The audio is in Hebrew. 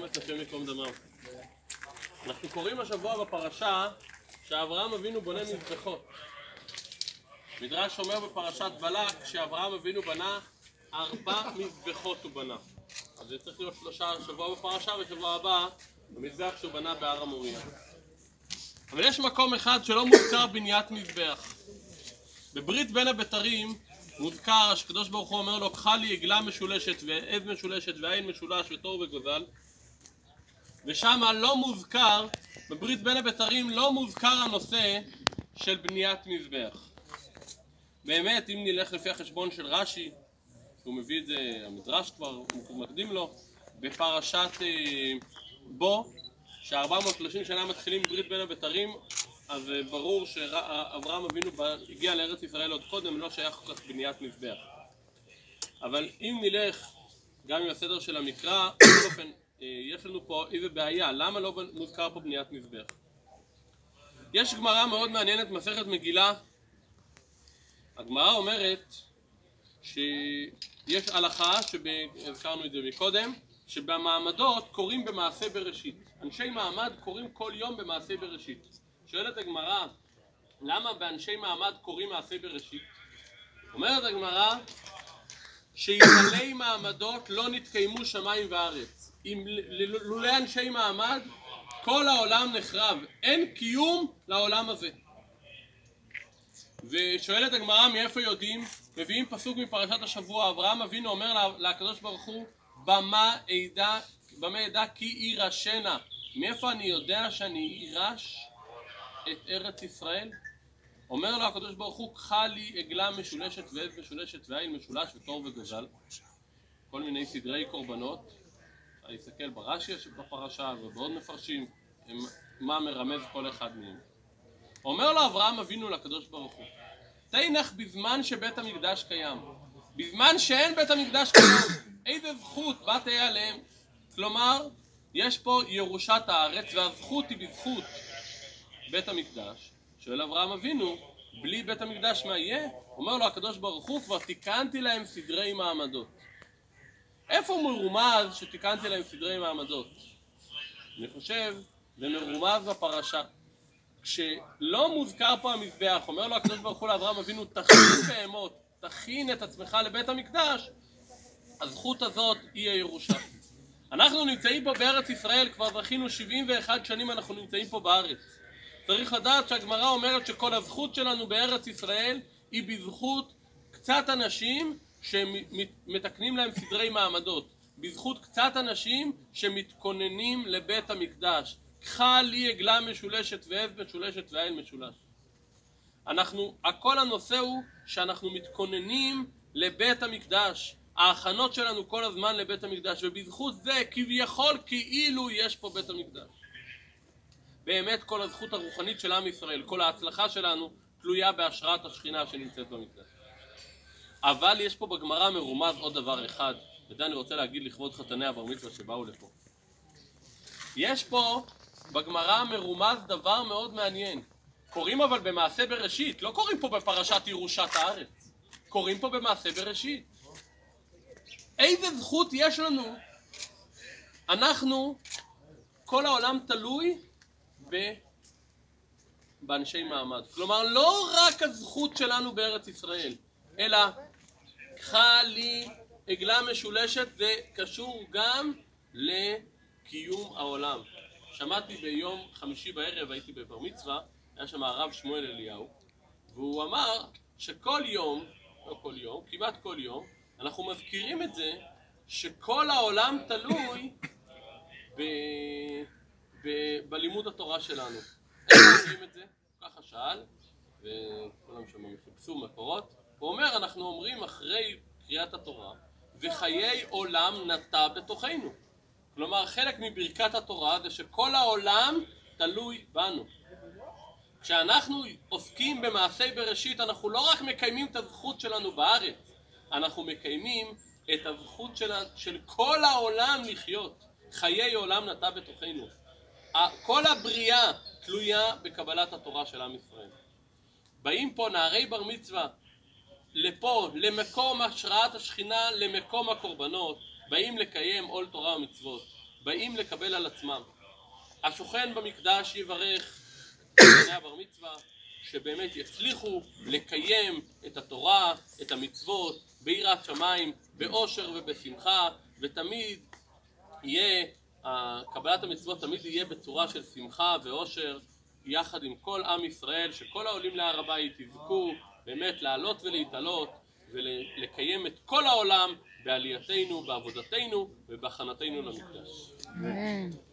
ברוך השם יקום דמם. אנחנו קוראים השבוע בפרשה שאברהם אבינו בונה מזבחות. מדרש אומר בפרשת בלק שאברהם אבינו בנה 4 מזבחות הוא בנה. אז זה צריך להיות 3 שבוע בפרשה, ושבוע הבא במזבח שהוא בנה בהר המוריה. אבל יש מקום אחד שלא מוזכר בניית מזבח. בברית בין הבתרים מוזכר שקדוש ברוך הוא אומר לו, קחה לי עגלה משולשת ועז משולשת ועין משולש ותור וגוזל, ושם לא מוזכר, בברית בין הבתרים לא מוזכר הנושא של בניית מזבח. באמת, אם נלך לפי החשבון של רש"י, הוא מביא את זה, המדרש כבר הוא מקדים לו, בפרשת בו, ש430 שנה מתחילים ברית בין הבתרים, אז ברור שאברהם אבינו הגיע לארץ ישראל עוד קודם, לא שייך כל כך בניית מזבח. אבל אם נלך גם עם הסדר של המקרא, באופן, יש לנו פה איזה בעיה, למה לא מוזכר פה בניית מזבח? יש גמרא מאוד מעניינת, מסכת מגילה. הגמרא אומרת שיש הלכה, הזכרנו את זה מקודם, שבמעמדות קוראים במעשה בראשית. אנשי מעמד קוראים כל יום במעשה בראשית. שואלת הגמרא, למה באנשי מעמד קוראים מעשה בראשית? אומרת הגמרא, שאלמלא מעמדות לא נתקיימו שמיים וארץ. אם לולא אנשי מעמד, כל העולם נחרב. אין קיום לעולם הזה. ושואלת הגמרא, מאיפה יודעים? מביאים פסוק מפרשת השבוע. אברהם אבינו אומר לקדוש ברוך הוא, במה אדע כי יירשנה. מאיפה אני יודע שאני יירש את ארץ ישראל? אומר לו הקדוש ברוך הוא, קחה לי עגלה משולשת ועז משולשת ועין משולש ותור וגוזל. כל מיני סדרי קורבנות. אני אסתכל ברש"י בפרשה ובעוד מפרשים מה מרמז כל אחד מהם. אומר לו אברהם אבינו לקדוש ברוך הוא, תנח בזמן שבית המקדש קיים. בזמן שאין בית המקדש קיים, איזה זכות באת עליהם? כלומר, יש פה ירושת הארץ והזכות היא בזכות בית המקדש. שואל אברהם אבינו, בלי בית המקדש מה יהיה? אומר לו הקדוש ברוך הוא, כבר תיקנתי להם סדרי מעמדות. איפה מרומז שתיקנתי להם סדרי מעמדות? אני חושב, זה מרומז בפרשה. כשלא מוזכר פה המזבח, אומר לו הקדוש ברוך הוא לאברהם אבינו, תכין בהמות, תכין את עצמך לבית המקדש, הזכות הזאת היא הירושה. אנחנו נמצאים פה בארץ ישראל, כבר זכינו 71 שנים אנחנו נמצאים פה בארץ. צריך לדעת שהגמרא אומרת שכל הזכות שלנו בארץ ישראל היא בזכות קצת אנשים שמתקנים להם סדרי מעמדות, בזכות קצת אנשים שמתכוננים לבית המקדש. קחה לי עגלה משולשת ועז משולשת ועין משולש. הכל הנושא הוא שאנחנו מתכוננים לבית המקדש. ההכנות שלנו כל הזמן לבית המקדש, ובזכות זה כביכול כאילו יש פה בית המקדש. באמת כל הזכות הרוחנית של עם ישראל, כל ההצלחה שלנו תלויה בהשראת השכינה שנמצאת במקדש. אבל יש פה בגמרא מרומז עוד דבר אחד, וזה אני רוצה להגיד לכבוד חתני הבר מצווה שבאו לפה. יש פה בגמרא מרומז דבר מאוד מעניין. קוראים אבל במעשה בראשית, לא קוראים פה בפרשת ירושת הארץ. קוראים פה במעשה בראשית. איזה זכות יש לנו? כל העולם תלוי באנשי מעמד. כלומר, לא רק הזכות שלנו בארץ ישראל, אלא קחה לי עגלה משולשת, זה קשור גם לקיום העולם. שמעתי ביום חמישי בערב, הייתי בבר מצווה, היה שם הרב שמואל אליהו, והוא אמר שכל יום, לא כל יום, כמעט כל יום, אנחנו מזכירים את זה שכל העולם תלוי בלימוד התורה שלנו. איך אומרים את זה? ככה שאל, וכולם שם מפקסו מקורות. הוא אומר, אנחנו אומרים אחרי קריאת התורה, וחיי עולם נטע בתוכנו. כלומר, חלק מברכת התורה זה שכל העולם תלוי בנו. כשאנחנו עוסקים במעשי בראשית, אנחנו לא רק מקיימים את הזכות שלנו בארץ, אנחנו מקיימים את הזכות של כל העולם לחיות. חיי עולם נטע בתוכנו. כל הבריאה תלויה בקבלת התורה של עם ישראל. באים פה נערי בר מצווה, לפה, למקום השראת השכינה, למקום הקורבנות, באים לקיים עול תורה ומצוות. באים לקבל על עצמם. השוכן במקדש יברך את בני הבר מצווה, שבאמת יצליחו לקיים את התורה, את המצוות, ביראת שמיים, באושר ובשמחה, ותמיד יהיה, קבלת המצוות תמיד יהיה בצורה של שמחה ואושר, יחד עם כל עם ישראל, שכל העולים להר הבית יזכו באמת לעלות ולהתעלות ולקיים את כל העולם בעלייתנו, בעבודתנו ובהכנתנו למקדש.